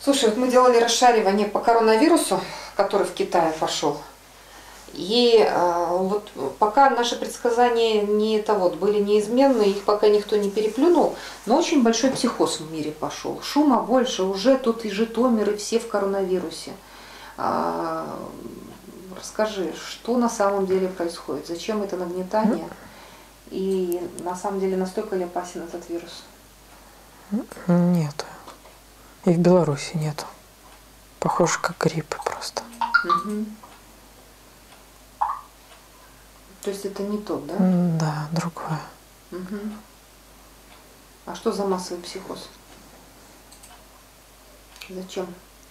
Слушай, вот мы делали расшаривание по коронавирусу, который в Китае пошел. И вот пока наши предсказания не это вот, были неизменны, их пока никто не переплюнул, но очень большой психоз в мире пошел. Шума больше, уже тут и Житомир, и все в коронавирусе. Расскажи, что на самом деле происходит, зачем это нагнетание, и на самом деле настолько ли опасен этот вирус? Нет. И в Беларуси нету. Похоже, как грипп просто. Угу. То есть это не тот, да? Да, другое. Угу. А что за массовый психоз? Зачем?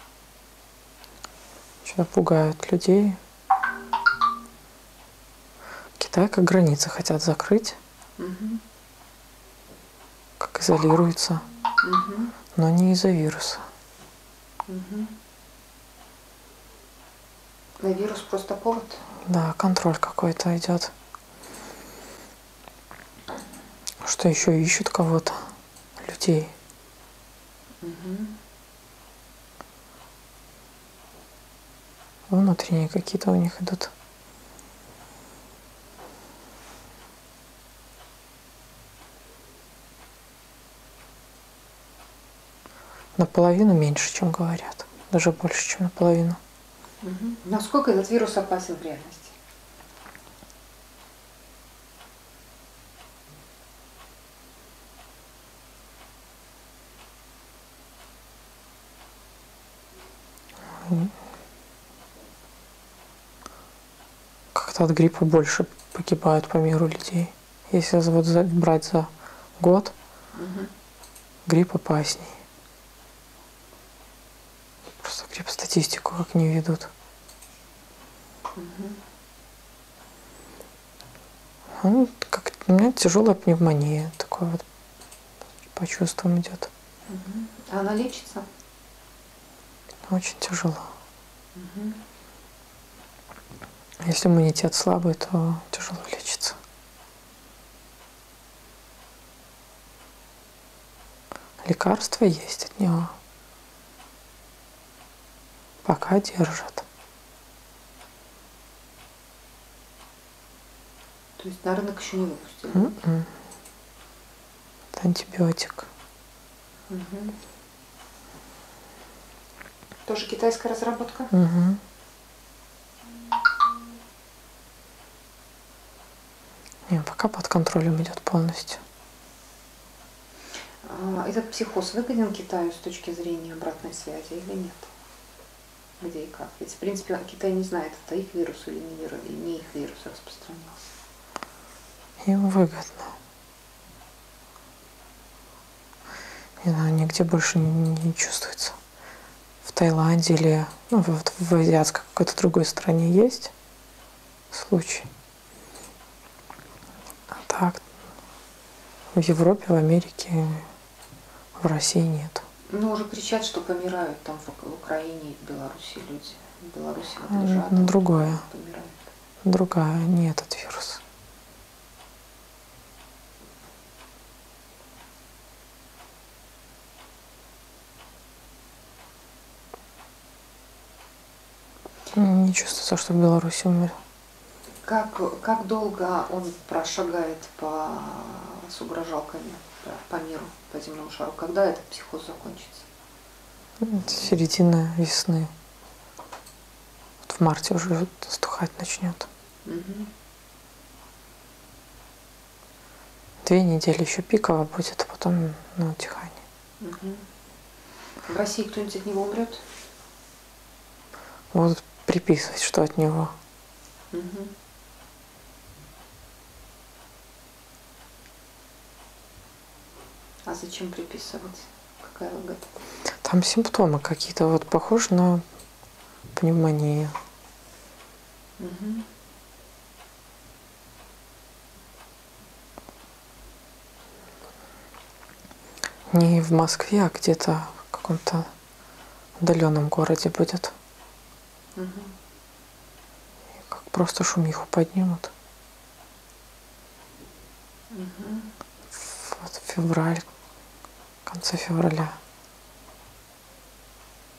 Что-то пугают людей. Китай как границы хотят закрыть. Угу. Как изолируется. Угу. Но не из-за вируса. Угу. На вирус просто повод? Да, контроль какой-то идет. Что еще ищут кого-то, людей. Угу. Внутренние какие-то у них идут. Наполовину меньше, чем говорят. Даже больше, чем наполовину. Угу. Насколько этот вирус опасен в реальности? Как-то от гриппа больше погибают по миру людей. Если вот брать за год, грипп опасней. Просто грипп статистику как не ведут. Ну, как, у меня тяжелая пневмония, такое вот по чувствам идет. А она лечится? Очень тяжело. Если иммунитет слабый, то тяжело лечится. Лекарства есть от него. Пока держат. То есть на рынок еще не выпустили? Это антибиотик. Угу. Тоже китайская разработка? Угу. Не, пока под контролем идет полностью. Этот психоз выгоден Китаю с точки зрения обратной связи или нет? Где и как? Ведь, в принципе, Китай не знает, это их вирус или не их вирус распространялся. Им выгодно. Не знаю, нигде больше не чувствуется. В Таиланде или в азиатской какой-то другой стране есть случай. А так в Европе, в Америке, в России нет. Ну, уже кричат, что помирают там в Украине и в Беларуси люди. В Беларуси вот лежат, Другое. помирают. Другая, не этот вирус. Не чувствуется, что в Беларуси умер. Как долго он прошагает с угрожалками по миру, по земному шару? Когда этот психоз закончится? Середина весны. Вот в марте уже стухать начнет. Угу. 2 недели еще пиково будет, а потом на утихание. Угу. В России кто-нибудь от него умрет? Будут приписывать, что от него. Угу. А зачем приписывать? Какая выгода? Там симптомы какие-то вот похожи на пневмонию. Угу. Не в Москве, а где-то в каком-то отдаленном городе будет. Угу. И как просто шумиху поднимут. Угу. Вот февраль, в конце февраля.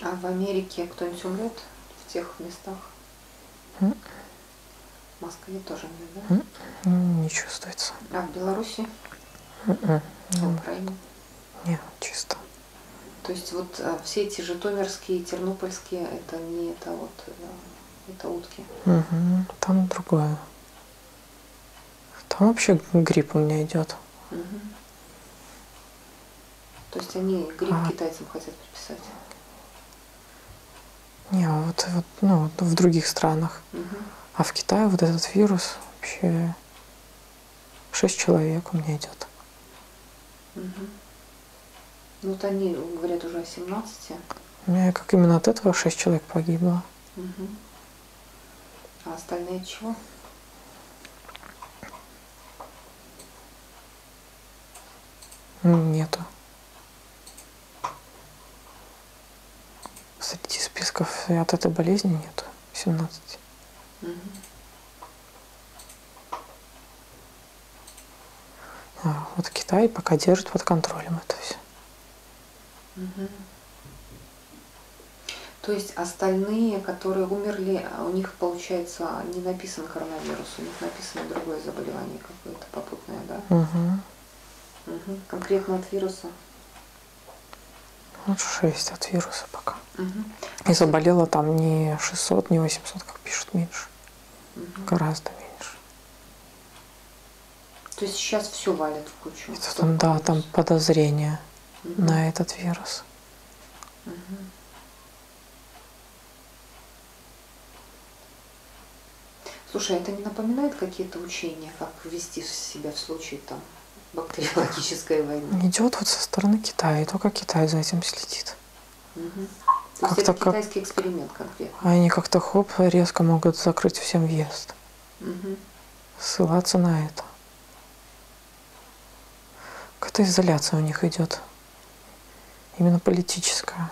А в Америке кто-нибудь умрет в тех местах? М. В Москве тоже нет, да? Не чувствуется. А в Беларуси? М-м. В Украине? Не, чисто. То есть вот все эти житомирские, тернопольские, это не это вот, это утки. Мгм. Там другое. Там вообще грипп у меня идет. Мгм. То есть они грипп китайцам хотят приписать. Не, ну, вот в других странах. Мгм. А в Китае вот этот вирус вообще 6 человек у меня идет. Мгм. Ну вот они говорят уже о 17. У меня как именно от этого 6 человек погибло. Мгм. А остальные от чего? Нету. Среди списков от этой болезни нету. 17. Мгм. Вот Китай пока держит под контролем это все. Мгм. То есть остальные, которые умерли, у них, получается, не написан коронавирус, у них написано другое заболевание какое-то попутное, да? Угу. Мгм. Конкретно от вируса. Вот 6 от вируса пока. Мгм. И заболело там не 600, не 800, как пишут, меньше. Мгм. Гораздо меньше. То есть сейчас все валят в кучу. Это там, да, там подозрение на этот вирус. Мгм. Слушай, это не напоминает какие-то учения, как вести себя в случае там бактериологической войны? Идет вот со стороны Китая, и только Китай за этим следит. Мгм. То есть это китайский эксперимент конкретно? Они как-то хоп, резко могут закрыть всем въезд. Мгм. Ссылаться на это. Какая-то изоляция у них идет. Именно политическая.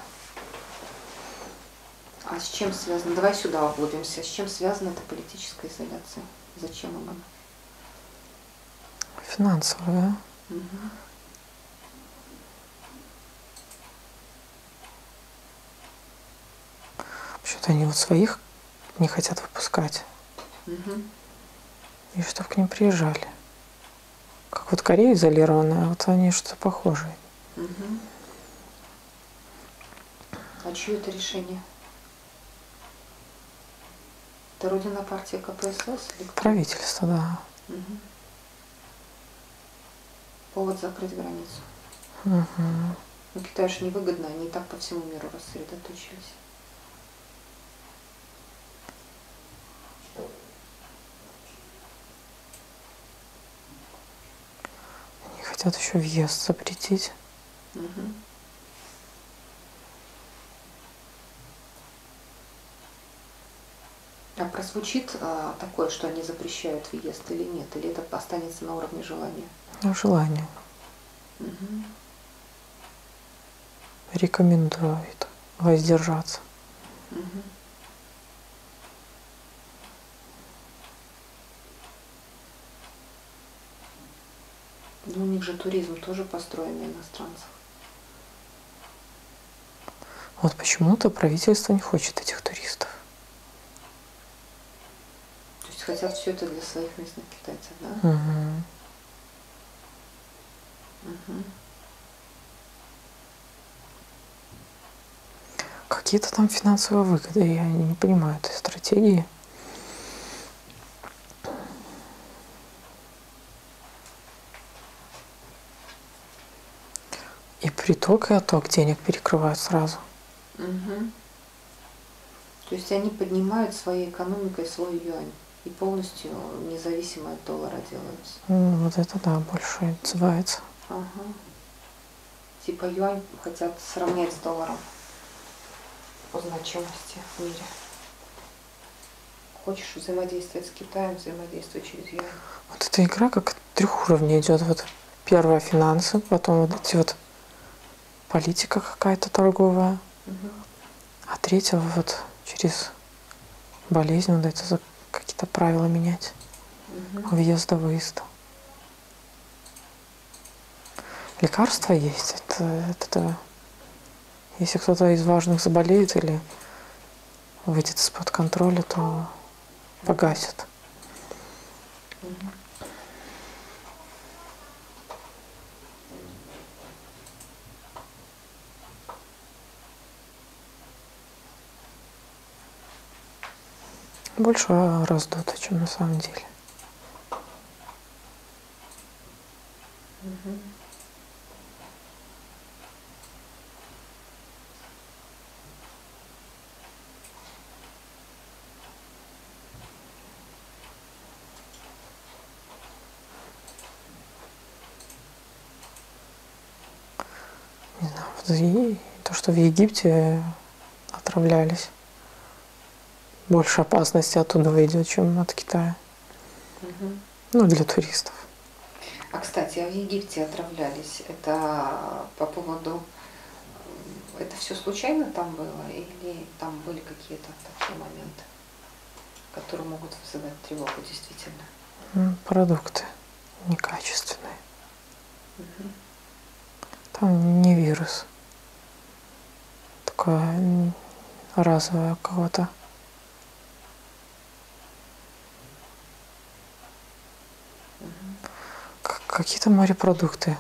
А с чем связано? Давай сюда углубимся. С чем связана эта политическая изоляция? Зачем она? Финансовая. Мгм. Вообще-то они вот своих не хотят выпускать. Мгм. И чтобы к ним приезжали. Как вот Корея изолированная, вот они что-то похожее. Мгм. А чье это решение? Это родина партии КПСС или кто? Правительство, да. Мгм. Повод закрыть границу. Угу. Ну, Китаю же невыгодно, они и так по всему миру рассредоточились. Они хотят еще въезд запретить. Мгм. А прозвучит такое, что они запрещают въезд или нет? Или это останется на уровне желания? Ну, желание. Мгм. Рекомендует воздержаться. Мгм. Ну, у них же туризм тоже построен на иностранцах. Вот почему-то правительство не хочет этих туристов. То есть хотят все это для своих местных китайцев, да? Угу. Мгм. Какие-то там финансовые выгоды, я не понимаю этой стратегии. И приток, и отток денег перекрывают сразу. Мгм. То есть они поднимают своей экономикой свой юань и полностью независимо от доллара делаются. Вот это да, больше отзывается. Ага. Типа юань хотят сравнять с долларом по значимости в мире. Хочешь взаимодействовать с Китаем, взаимодействуй через юань. Вот эта игра как трехуровня идет. Вот первое финансы, потом вот эти вот политика какая-то торговая, Мгм. а третье вот через болезнь вот это какие-то правила менять. Мгм. Въезда, выезда. Лекарства есть, это Если кто-то из важных заболеет или выйдет из-под контроля, то погасят. Больше раздуто, чем на самом деле. Не знаю, вот то, что в Египте отравлялись, больше опасности оттуда выйдет, чем от Китая. Ну, для туристов. А, кстати, а в Египте отравлялись. Это по поводу... Это все случайно там было? Или там были какие-то такие моменты, которые могут вызывать тревогу действительно? Продукты некачественные. Там не вирус. Такое разовое у кого-то. Какие-то морепродукты.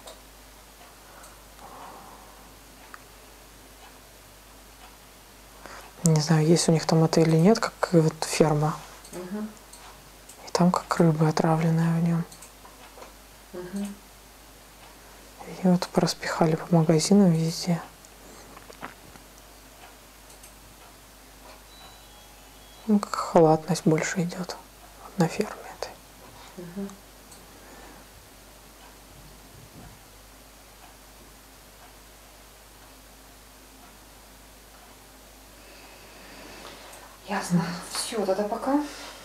Не знаю, есть у них там это или нет, как вот ферма. И там как рыба отравленная в нем. И вот проспихали по магазинам везде. Ну, как халатность больше идет на ферме этой. Ясно. Все, тогда пока.